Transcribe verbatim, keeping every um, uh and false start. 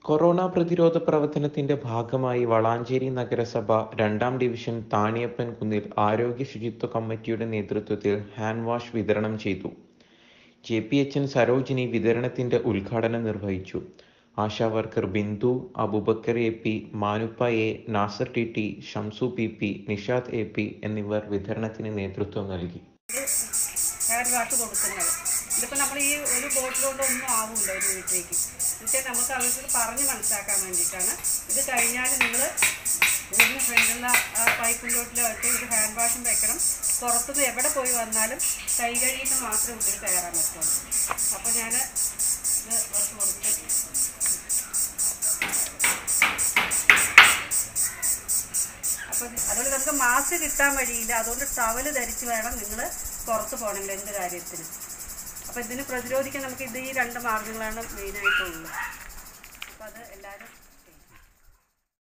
Corona പ്രതിരോധ പ്രവർത്തനത്തിന്റെ ഭാഗമായി വളാഞ്ചേരി നഗരസഭ രണ്ടാം ഡിവിഷൻ താണിയപ്പൻ കുന്നിൽ ആരോഗ്യ ശുചിത്വ കമ്മിറ്റിയുടെ നേതൃത്വത്തിൽ ഹാൻഡ് വാഷ് വിതരണം ചെയ്തു. J P H N Sarojini വിതരണത്തിന്റെ ഉദ്ഘാടനം നിർവഹിച്ചു. ASHA worker Bindu, Abubakar A P, Manuppa A, Nasar T T, Shamsu P P, Nishad A P എന്നിവർ വിതരണത്തിന് നേതൃത്വം നൽകി. ഹാൻഡ് വാഷ് കൊടുക്കുന്നത് ഇതിപ്പോൾ നമ്മൾ ഈ ഒരു ബോട്ടിലോട്ട് ഒന്നും ആവില്ല ഒരു വീട്ടിലേക്ക്. പക്ഷേ നമുക്ക് അവർക്ക് പറഞ്ഞ് മനസ്സിലാക്കാൻ വേണ്ടിയിട്ടാണ്. ഇത് കഴിഞ്ഞാൽ നിങ്ങൾ ഇതിന് ഫ്രണ്ടിലുള്ള ആ പൈപ്പിലോട്ടിലായിട്ട് ഒരു ഹാൻഡ് വാഷും വെക്കണം. പുറത്തുനിന്ന് എവിടെ പോയി വന്നാലും കൈ കഴുകിയിട്ട് മാത്രമേ ഉള്ളിൽ കയറാൻ പറ്റുള്ളൂ. അപ്പോൾ ഞാൻ ഇത് കുറച്ച് കൊടുത്ത് അപ്പോൾ അതുകൊണ്ട് നമുക്ക് മാസ്ക് കിട്ടാൻ വഴിയില്ല. അതുകൊണ്ട് ടവല് ധരിച്ച് വേണം നിങ്ങൾ പുറത്ത് പോകണമെങ്കിൽ എന്ത് കാര്യത്തിന്. അപ്പോൾ ഇതിന് പ്രതിരോധിക്കാൻ നമുക്ക് ഇത് ഈ രണ്ട് മാർഗ്ഗങ്ങളാണ് മെയിനായിട്ടുള്ളത്. അപ്പോൾ അത് എല്ലാവരും